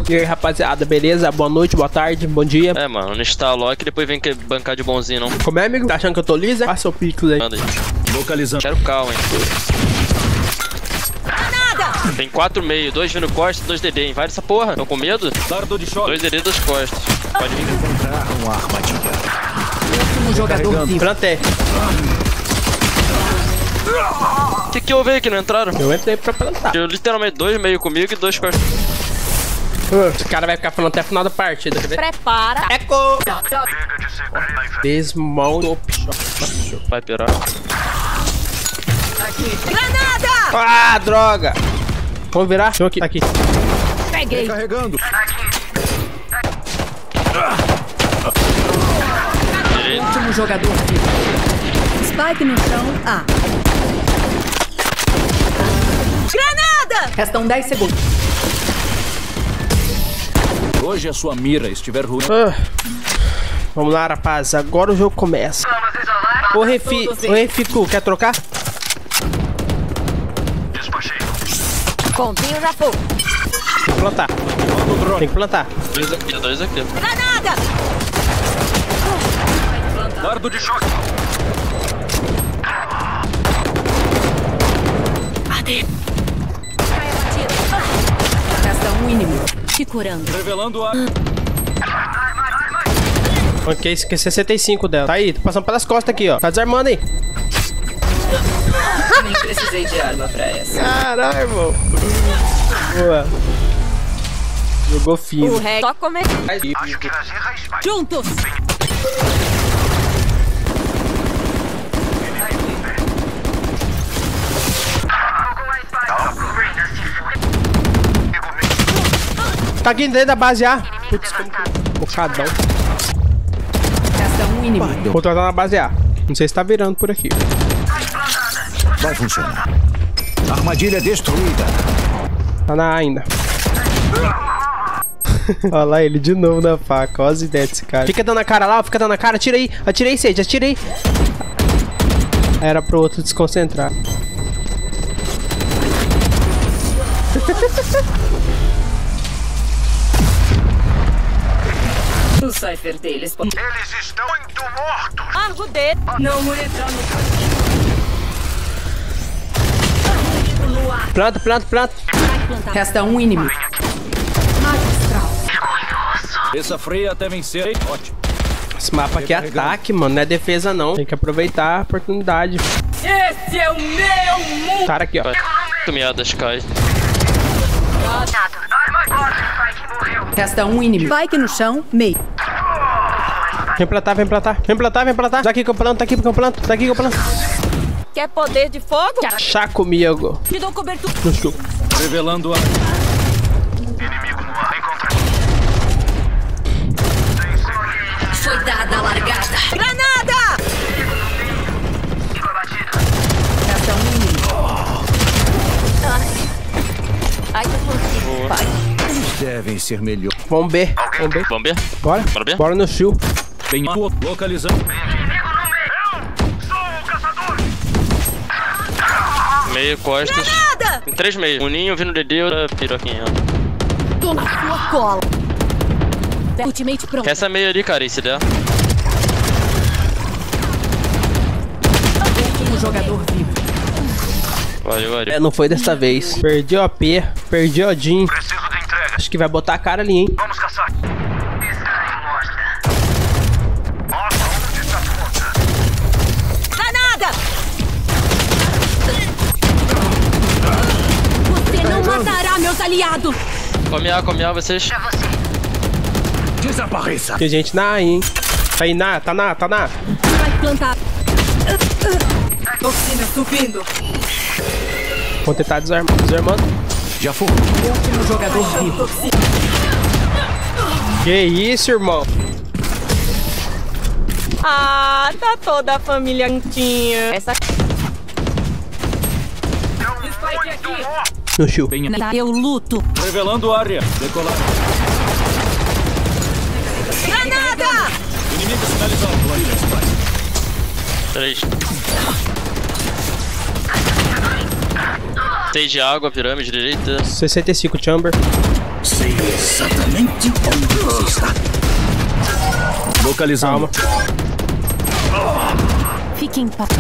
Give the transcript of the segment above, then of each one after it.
E aí, rapaziada, beleza? Boa noite, boa tarde, bom dia. É, mano, não está Loki, depois vem que bancar de bonzinho, não. Como é, amigo? Tá achando que eu tô lisa? Passa o pix aí. Manda aí. Localizando. Quero cal, hein. Tem 4 meio, 2 vindo costas, 2 DD, invade essa porra. Tão com medo? Dardo de choque. 2 DD, 2 costas. Pode vir. Encontrar uma armadilha. Um jogador vivo. Plantei. O que houve aí que não entraram? Eu entrei pra plantar. Eu literalmente 2 meio comigo e 2 costas. Esse cara vai ficar falando até o final da partida, quer ver? Prepara. Eco! Desmontou. Vai pirar. Granada! Ah, droga! Vamos virar? Deixa eu aqui. Tá aqui. Peguei. Carregando. Direito. Último jogador vivo. Spike no chão. A. Granada! Restam 10 segundos. Hoje a sua mira estiver ruim. Vamos lá, rapaz. Agora o jogo começa. Ô, Refico, quer trocar? Pontinho já foi. Tem que plantar. Tem que plantar. 2 aqui, 2 aqui. Granada! Dardo de choque. Resta um inimigo. Te curando. Revelando a... Ok, esse aqui é 65 dela. Tá aí, tô passando pelas costas aqui, ó. Tá desarmando aí. Nem precisei de arma pra essa. Caralho, irmão. Boa. Jogou fino. O rei só comer. Juntos! Tá aqui dentro da base A. Putz, como que... Bocadão. Resta um inimigo. Vou trocar na base A. Não sei se tá virando por aqui. Vai funcionar. Armadilha destruída. Tá na A ainda. Olha lá ele de novo na faca. Olha as ideias desse cara. Fica dando a cara lá, fica dando a cara. Atira aí. Atirei, Sage, atirei. Era pro outro desconcentrar. O cipher deles. Eles estão muito mortos! Largo o dedo. Não entrar no Planta, planta, planta. Resta um inimigo. Magistral. Essa freia até vencer. Ótimo. Esse mapa aqui é ataque, mano. Não é defesa, não. Tem que aproveitar a oportunidade. Esse é o meu mundo. Cara aqui, ó. Meadas cai. Resta um inimigo. Spike no chão, meio. Vem plantar, vem plantar. Vem plantar, vem plantar. Tá aqui que eu planto, tá aqui que eu planto. Tá aqui que eu planto. Quer poder de fogo? Chá comigo. Te dou cobertura. No chão. Revelando a... Inimigo no ar, encontrado. Foi dada a largada. Granada! Resta um inimigo. Ai, eu consigo. Vai. Eles devem ser melhor. Vamos B. Vamos B. Vamos ver? Bora. Bora ver? Bora no shield. Bem localizando. Inimigo no meio! Eu sou o caçador! Meio, costas. Granada! Tem 3 meio. Um ninho vindo DD, outra piroquinha. Tô na sua cola. Ultimate pronto. Essa meio ali, cara, esse der. Último jogador vivo. Valeu, valeu. Não foi dessa vez. Perdi o AP. Perdi o Odin. Preciso de entrega. Acho que vai botar a cara ali, hein. Vamos caçar. Mostra onde está a ponta. Granada! Você não matará meus aliados. Come A, vocês. Desapareça. Tem gente na A, hein. Tá aí na, tá na. Vai plantar. Toxina subindo. Vou tentar desarmando. Já foi. Último jogador vivo. Que isso, irmão. Ah, tá toda a família juntinha. Essa No shield. Bem... eu luto. Revelando área. Decolar. Granada! Inimigo sinalizado. 3. 6 de água, pirâmide direita. 65 chamber. Sei exatamente onde você está. Localizando. Fique em paz.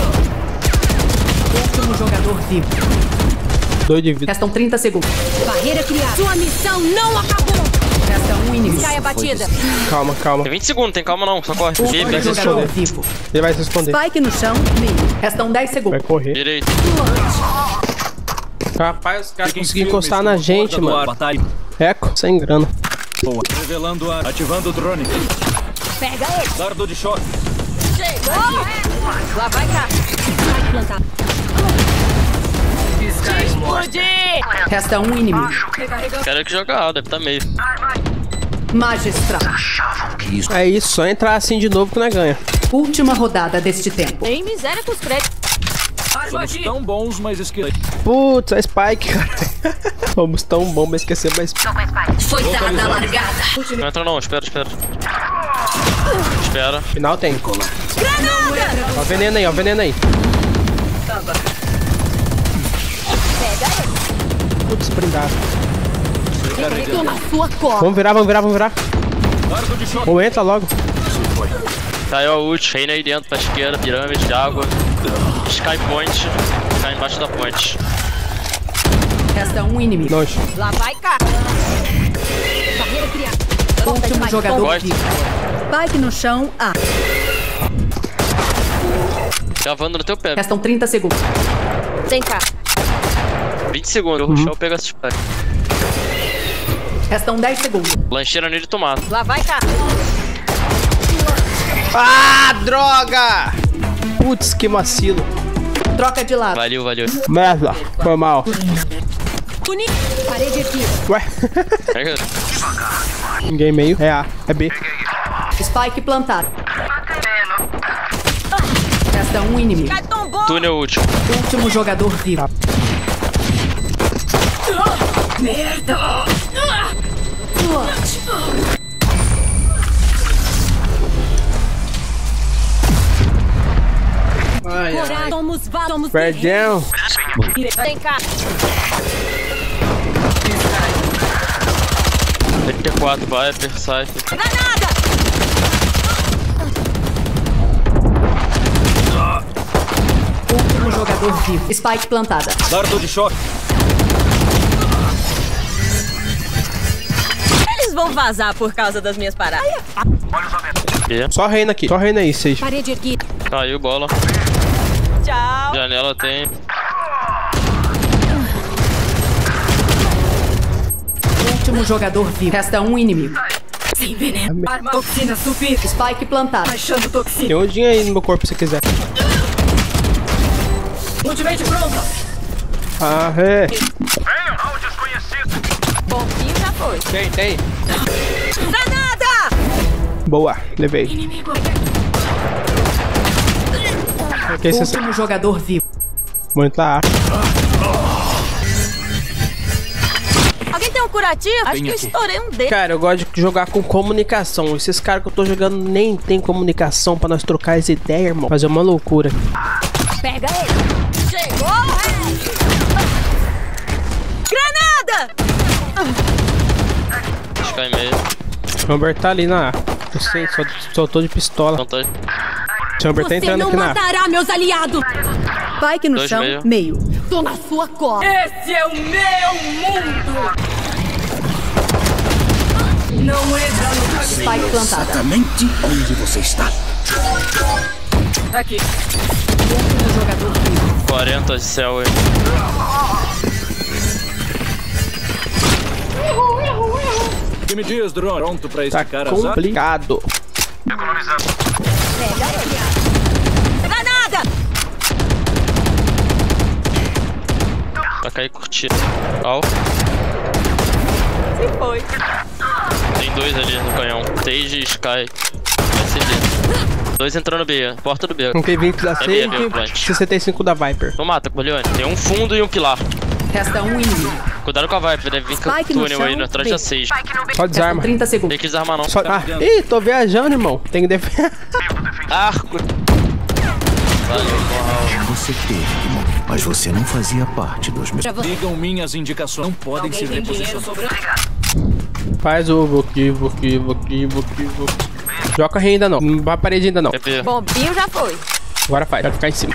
Último jogador vivo. 2 de vida. Restam 30 segundos. Barreira criada. Sua missão não acabou. Resta um inimigo. Caia batida. Calma, calma. Tem 20 segundos, tem calma não, só corre. Vai Ele se esconder. Ele vai se esconder. Spike no chão, meio. Restam 10 Vai segundos. correr. Direito. Rapaz, os caras Fiquem conseguiram firmes encostar com na a gente, porta do ar. mano. Batalha. Eco, sem grana. Boa. Revelando a... Ativando o drone. Pega ele. Dardo de choque. Lá vai cá. Spike plantado. Explodir. Resta um inimigo. Quero que jogar, deve estar meio. Magistral. É isso, só entrar assim de novo que nós ganha. Última rodada deste tempo. Tem miséria com os créditos. Somos tão bons, mas esqueci. Putz, a Spike, cara. Fomos tão bom, mas esquecemos a Spike. Foi dada a largada. Não entra não, espera. Espera. Final tem. Ó o veneno aí, ó o veneno aí. Putz, brindado. Tô na sua cola. Vamos virar. Dardo de choque. Ou entra logo. Caiu a ult, reina aí dentro pra esquerda, pirâmide de água. Sky point, cai embaixo da ponte. Resta um inimigo. Longe. Lá vai cá. Barreira criada. Último jogador Gosto. vivo. Spike no chão, A. Gravando no teu pé. Restam 30 segundos. Vem cá. 20 segundos, eu rushar, eu pego essa spike. Restam 10 segundos. Lancheira nele e tomate. Lá vai cá. Ah, droga! Putz, que macilo. Troca de lado. Valeu. Merda, foi mal. Puni. Parede aqui. Ué, Pega. ninguém meio. É A, é B. Spike plantado. Resta um inimigo. Cai tombou. Túnel último. Último jogador vivo. Coragem. Somos Perdão. guerreiros. Vem cá. 34, Viper, sai. Granada. Último jogador vivo. Spike plantada. Dardo de choque. Eles vão vazar por causa das minhas paradas. Só reina aqui. Só reina aí, seja. Parede aqui. Caiu bola. Tchau. Janela tem. Último jogador vivo. Resta um inimigo. Sem veneno. Arma toxina subir. Spike plantado. Baixando toxina. Tem um dinho aí no meu corpo se você quiser. Ultimate pronta. Ah, é. Venham ao desconhecido. Bonzinho já foi. Tem. Granada. Boa, levei. Ok, você Último jogador vivo. vou entrar. Alguém tem um curativo? Acho que eu aqui. estourei um dedo. Cara, eu gosto de jogar com comunicação. Esses caras que eu tô jogando nem tem comunicação pra nós trocar as ideias, irmão. Fazer uma loucura. Pega ele. Chegou, rei. Granada. Sky meio. Chamber tá ali na A. Eu sei, só tô de pistola. Não tá. Chamber tá entrando aqui na A. matará meus aliados. Spike no Dois chão, meio. meio. Tô na sua cola. Esse é o meu mundo. Não entra no Spike plantada. Exatamente onde você está. Aqui. Último jogador vivo. 40 de céu aí. O que me diz, drone? Pronto pra Tá esticar as complicado. Economizando. Granada. Vai cair curtindo. Ó. Se foi. Tem dois ali no canhão. Sage e Sky. Vai ser dentro. Dois entrando B. Porta do B. Com T20 da É B, Sage, plant. 65 da Viper. Não mata, Corleone. Tem um fundo e um pilar. Resta um inimigo. Cuidado com a Viper. Deve vir com o Spike no túnel chão, aí atrás da Sage. Só Restam desarma. 30 segundos. Tem que desarmar não. Só... Ah, ih, tô viajando, irmão. Tem que defender. Arco. Valeu, porra. Você teve que morrer, mas você não fazia parte dos meus... Sigam minhas indicações. Não podem se reposicionar. Faz o Vuki. Joga rei ainda não. Não vai a parede ainda não. TP. Bombinho já foi. Agora faz. Vai ficar em cima.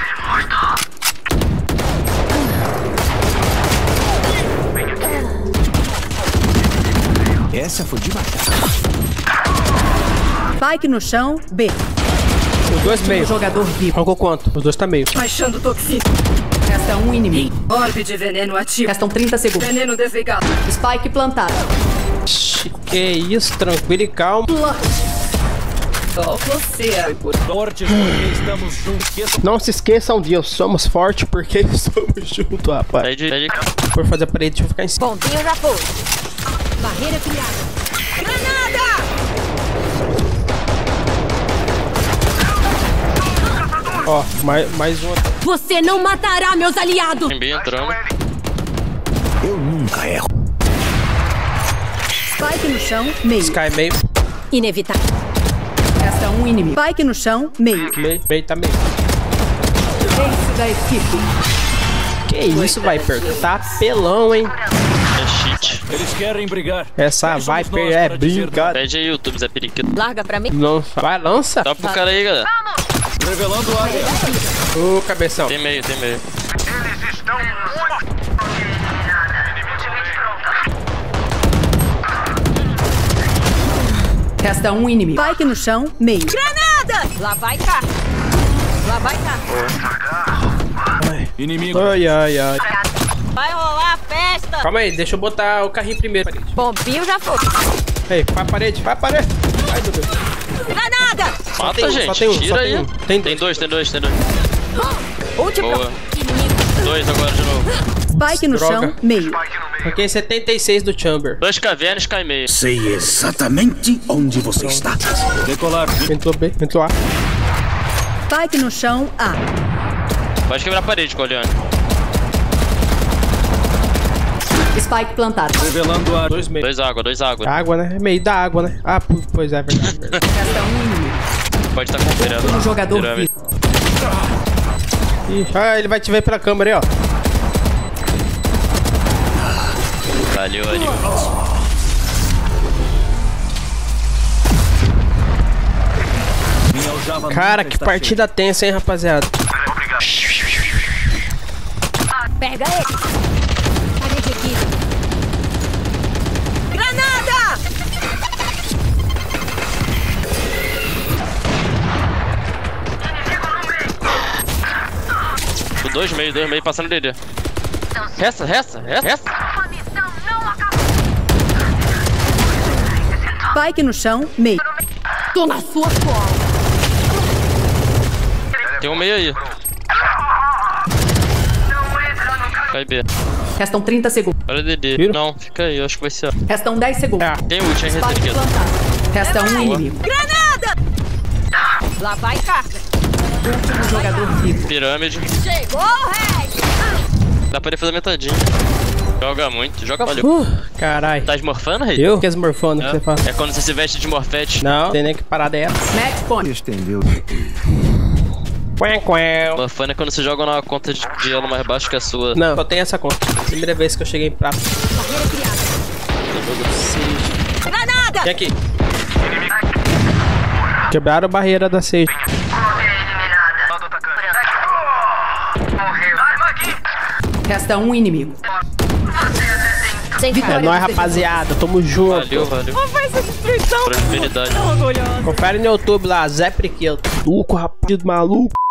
Essa foi de matar. Spike no chão, B. Os dois meio. Jogador vivo. Arrancou quanto? Os dois tá meio. Baixando toxina. Resta um inimigo. Orbe de veneno ativo. Restam 30 segundos. Veneno desligado. Spike plantado. Que isso, tranquilo e calmo. Só você. Por sorte, porque estamos juntos. Não se esqueçam disso, somos fortes porque estamos juntos, rapaz. Aí de For fazer a parede, deixa eu ficar em cima. Bombinho já foi. Barreira criada. Granada! Ó, mais um. Você não matará meus aliados! Tem bem entrando. Eu nunca erro. Spike no chão, meio. Sky meio. Inevitável. Resta um inimigo. Spike no chão, meio. Meio tá meio. Ace da equipe. Que isso, Viper? Tá pelão, hein? É cheat. Eles querem brigar. Essa Viper é brincadeira. Pede aí, YouTube, Zé Periquito. Larga pra mim. Não, vai, lança. Dá pro cara aí, galera. Revelando a área. Ô, cabeção. Tem meio. Eles estão muito... Resta um inimigo. Spike no chão, meio. Granada! Lá vai cá. Lá vai cá. Inimigo. Ai. Vai rolar a festa. Calma aí, deixa eu botar o carrinho primeiro. Bombinho já foi. Ei, vai a parede. Ai, meu Deus. Granada! Mata, tem um, gente. só tem um, Tira só aí. tem um. Tem dois. Último. Boa. 2 agora de novo. Spike no Droga. chão, meio. Aqui 76 do Chamber. 2 cavernas, cai meio. Sei exatamente onde você está. Decolar. Entrou B, entrou A. Spike no chão, A. Pode quebrar a parede, Coliane. Spike plantado. Revelando a área. 2 meio. 2 água. Água, né? É meio da água, né? Ah, pois é, verdade. Resta um inimigo. Pode estar com pirâmide. Um jogador Pirâmide. vivo. Ih, ele vai te ver pela câmera aí, ó. Valeu, ali. Minha aljava Cara, nunca que está partida tensa, hein, rapaziada. Pega ele. Parede aqui. Granada! O 2 meio passando DD. Resta. Spike no chão, meio. Tô na sua cola. Tem um meio aí. Cai B. Restam 30 segundos. Olha DD. Vira. Não, fica aí, eu acho que vai ser. Restam 10 segundos. É. Tem ult, hein, Spike Retriquedo. plantado. Resta um inimigo. Granada! Lá vai cá. Último jogador vivo. Pirâmide. Chegou o rei. Dá pra ele fazer metadinha. Joga muito, joga valeu. Carai. Tá esmorfando, rei? Eu? Que esmorfando que você fala? É quando você se veste de morfete. Não, tem nem que parar dela. Match point. Estendeu. Morfando é quando você joga numa conta de elo mais baixo que a sua. Não, só tem essa conta. Primeira vez que eu cheguei em prata. Barreira criada. Granada! Vem aqui. Quebraram a barreira da Sage. Resta um inimigo. Sem É cara. nóis, rapaziada. Tamo junto. Valeu. Faz essa destruição. Prosperidade. Confere no YouTube lá, Zé Periquito. Maluco, rapaz, maluco.